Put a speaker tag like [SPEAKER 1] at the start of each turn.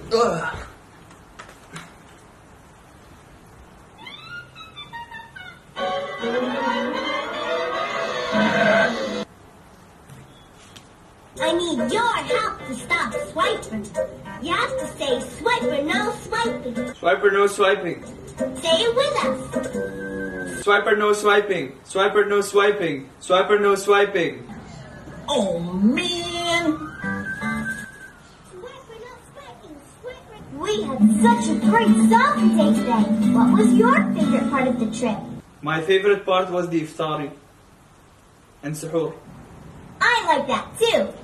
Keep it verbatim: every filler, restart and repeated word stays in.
[SPEAKER 1] Ugh.
[SPEAKER 2] I need your help to stop swiping. You have to say swiper, no swiping.
[SPEAKER 1] Swiper, no swiping.
[SPEAKER 2] Say it with us.
[SPEAKER 1] Swiper, no swiping. Swiper, no swiping. Swiper, no swiping.
[SPEAKER 3] Oh, man.
[SPEAKER 2] Swiper, no swiping. Swiper. We had such a great soccer day today. What was your favorite part of the trip?
[SPEAKER 1] My favorite part was the iftari and suhoor.
[SPEAKER 2] I like that too.